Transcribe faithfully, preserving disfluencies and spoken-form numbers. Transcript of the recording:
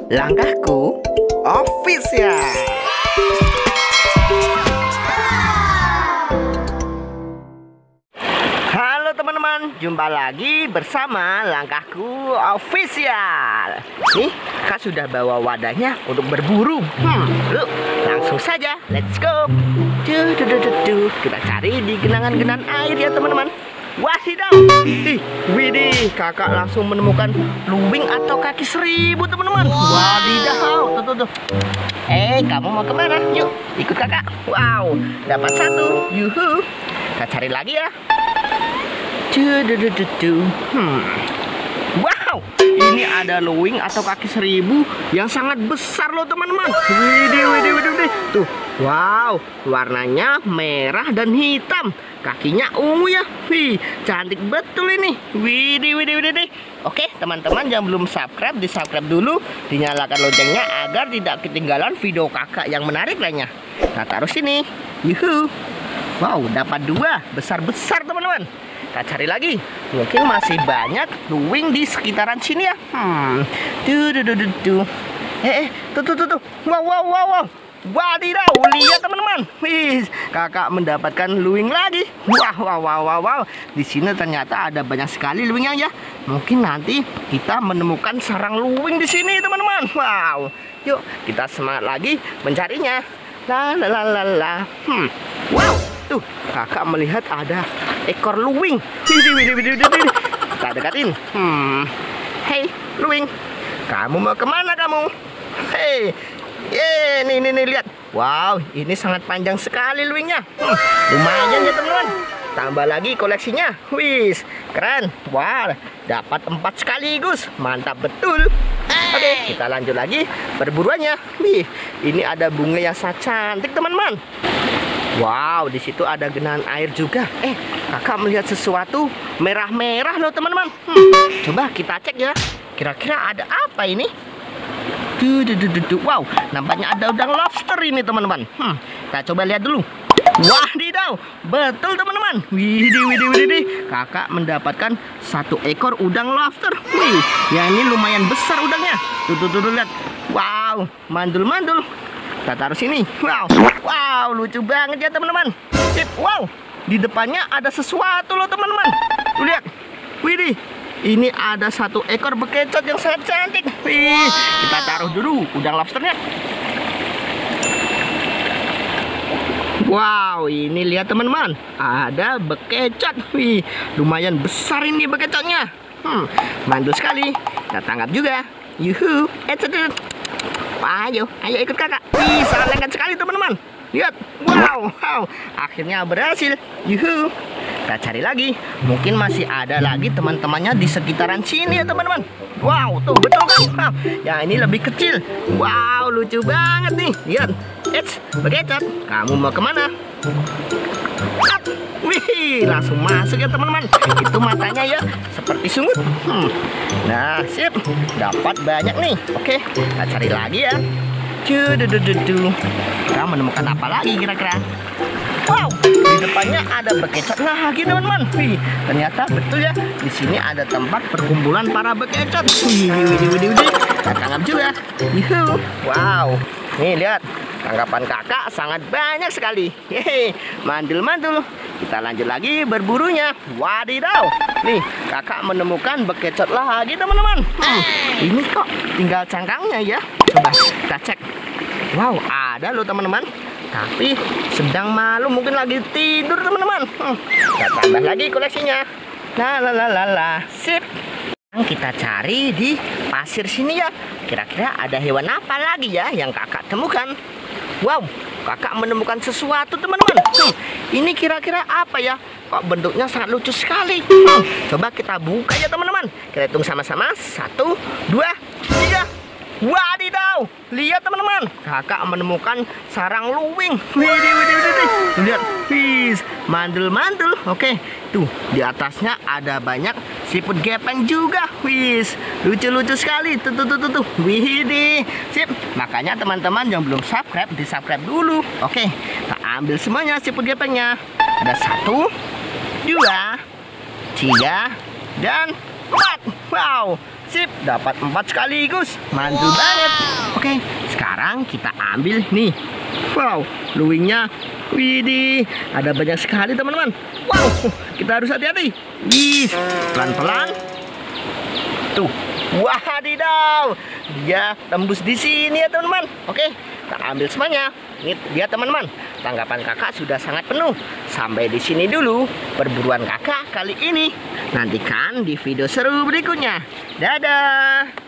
Langkahku Official. Halo teman-teman, jumpa lagi bersama Langkahku Official. Nih, Kak sudah bawa wadahnya untuk berburu. Hmm, yuk, langsung saja, let's go. Duh, duh, duh, duh, duh. Kita cari di genangan-genangan air ya teman-teman. Wadidaw, ih, widih, kakak langsung menemukan luwing atau kaki seribu teman-teman. Wadidaw, tuh tuh tuh. Eh, kamu mau kemana? Yuk, ikut kakak. Wow, dapat satu. Yuhu. Kita cari lagi ya. Duh, duh, duh, duh, duh. Hmm. Wow, ini ada luwing atau kaki seribu yang sangat besar loh teman-teman. Widih, widih, widih, widih. Tuh, wow, warnanya merah dan hitam. Kakinya ungu ya. Wih, cantik betul ini. Widih, widih, widih, widih. Oke, teman-teman yang belum subscribe, di subscribe dulu, dinyalakan loncengnya agar tidak ketinggalan video kakak yang menarik lainnya. Nah, taruh sini. Yuhu. Wow, dapat dua besar-besar teman-teman. Kita cari lagi. Mungkin masih banyak luwing di sekitaran sini ya. Hmm. Tuh, tuh, tuh, tuh, tuh. Eh, eh, tuh, tuh, tuh, tuh. Wow, wow, wow, wow. Wadidaw, lihat teman-teman. Wih, kakak mendapatkan luwing lagi. Wah, wow, wow, wow, wow. Di sini ternyata ada banyak sekali luwingnya ya. Mungkin nanti kita menemukan sarang luwing di sini teman-teman. Wow. Yuk, kita semangat lagi mencarinya. La la la la la. Hmm. Wow, tuh kakak melihat ada ekor luwing. Widih, widih, widih, widih. Kita dekatin. Hmm. Hei, luwing. Kamu mau kemana kamu? Hei. Yeay, nih, nih, nih, lihat. Wow, ini sangat panjang sekali luwingnya. Hmm, lumayan ya teman-teman. Tambah lagi koleksinya. Wis, keren. Wow, dapat empat sekaligus. Mantap betul. Oke, kita lanjut lagi perburuannya. Wih, ini ada bunga yang sangat cantik teman-teman. Wow, di situ ada genangan air juga. Eh, kakak melihat sesuatu merah-merah loh teman-teman. Hmm, coba kita cek ya. Kira-kira ada apa ini? Duh, duh, duh, duh, duh. Wow, nampaknya ada udang lobster ini teman-teman. Hmm, kita coba lihat dulu. Wadidaw, betul teman-teman. Widih, widih, widih. Kakak mendapatkan satu ekor udang lobster. Wih, yang ini lumayan besar udangnya. Tuh, tuh, tuh, tuh, lihat. Wow, mandul-mandul. Kita taruh sini. Wow, wow, lucu banget ya teman-teman. Wow, di depannya ada sesuatu loh teman-teman. Tuh, lihat. Widih. Ini ada satu ekor bekecot yang sangat cantik. Wih, kita taruh dulu udang lobsternya. Wow, ini lihat teman-teman, ada bekecot. Wih, lumayan besar ini bekecotnya. Hmm, mantul sekali. Kita tangkap juga. Yuhu, eh, ayo, ayo ikut kakak. Wih, sangat lengket sekali teman-teman. Lihat, wow, wow, akhirnya berhasil. Yuhu. Kita cari lagi, mungkin masih ada lagi teman-temannya di sekitaran sini ya teman-teman. Wow, tuh betul kan? Wow, yang ini lebih kecil. Wow, lucu banget nih. Lihat, eits, bekecot. Kamu mau kemana? Wih, langsung masuk ya teman-teman. Itu matanya ya, seperti sungut. Hmm. Nah, sip, dapat banyak nih. Oke, kita cari lagi ya. Cududududu. Kita menemukan apa lagi kira-kira? Wow, di depannya ada bekecot lagi teman-teman. Wih, ternyata betul ya. Di sini ada tempat perkumpulan para bekecot. Wih, wih, wih, wih. Kita tangkap juga. Yuhu. Wow, nih lihat. Tangkapan kakak sangat banyak sekali. Hehe, mantul-mantul. Kita lanjut lagi berburunya. Wadidaw. Nih, kakak menemukan bekecot lagi teman-teman. Hmm, ini kok tinggal cangkangnya ya. Coba kita cek. Wow, ada loh teman-teman. Tapi sedang malu, mungkin lagi tidur teman-teman. Hmm, kita tambah lagi koleksinya. La la la la la. Sip. Kita cari di pasir sini ya. Kira-kira ada hewan apa lagi ya yang kakak temukan? Wow, kakak menemukan sesuatu teman-teman. Hmm, ini kira-kira apa ya? Kok bentuknya sangat lucu sekali. Hmm, coba kita buka ya teman-teman. Kita hitung sama-sama. Satu, dua, tiga. Wadidaw, lihat teman-teman, kakak menemukan sarang luwing. Widih, widih, widih. Lihat, wis, mandul-mandul. Oke, tuh di atasnya ada banyak siput gepeng juga. Wis, lucu-lucu sekali. Tuh, tuh, tuh, tuh, tuh. Widih, sip. Makanya teman-teman yang belum subscribe, di subscribe dulu. Oke, kita ambil semuanya siput gepengnya. Ada satu, dua, tiga, dan empat. Wow. sip, dapat empat sekaligus. Mantul banget. Oke, sekarang kita ambil nih. Wow, luwingnya. Widih, ada banyak sekali teman-teman. Wow, kita harus hati-hati. Yes, pelan-pelan. Tuh, wadidaw, dia tembus di sini ya teman-teman. Oke, kita ambil semuanya. Ini dia teman-teman. Tanggapan kakak sudah sangat penuh. Sampai di sini dulu perburuan kakak kali ini. Nantikan di video seru berikutnya. Dadah.